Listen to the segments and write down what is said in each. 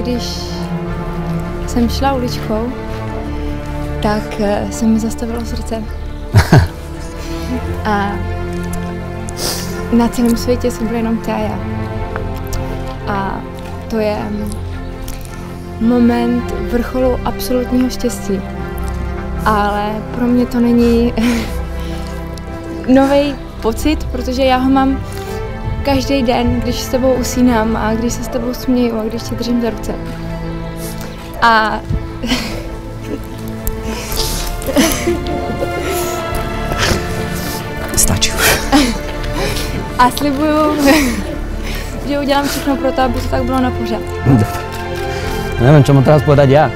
když jsem šla uličkou, tak se mi zastavilo srdce. A na celém světě jsem byla jenom ty a já. A to je moment vrcholu absolutního štěstí. Ale pro mě to není nový pocit, protože já ho mám každý den, když s tebou usínám a když se s tebou směju a když tě držím za ruce. A stačí už. A slibuju, že udělám všechno pro to, aby to tak bylo na pořád. Neviem, čo mám teraz povedať ja.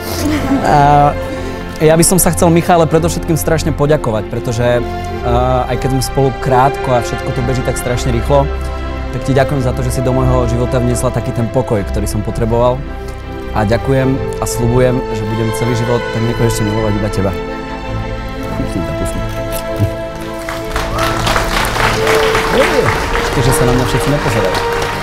Ja by som sa chcel Michale predovšetkým strašne poďakovať, pretože aj keď sme spolu krátko a všetko to beží tak strašne rýchlo, tak ti ďakujem za to, že si do môjho života vniesla taký ten pokoj, ktorý som potreboval. A ďakujem a sľubujem, že budem celý život tak nekonečne milovať iba teba. Ešte, že sa na mňa všetci nepozerajú.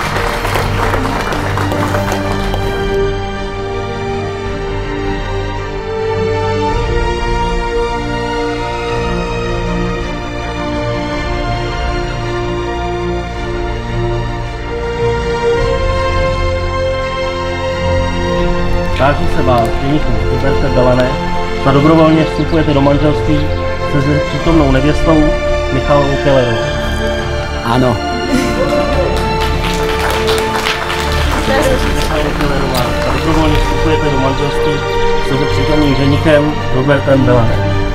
Táží se vás, ženichu Roberte Belané, zda dobrovolně vstupujete do manželství se přítomnou nevěstou Michalovou Kellerovou. Áno. Michalovou Kellerová, zda dobrovolně vstupujete do manželství se přítomným ženichem Robertem Belané.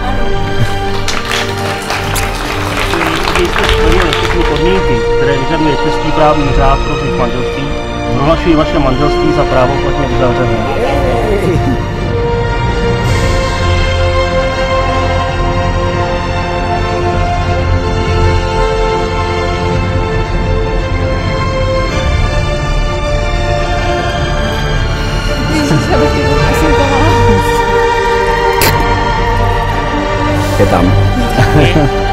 Když jste splnili všechny podmínky, které vyžaduje český právní řád pro vznik manželství, prohlašuji vaše manželství za právoplatně uzavřené. Je tam.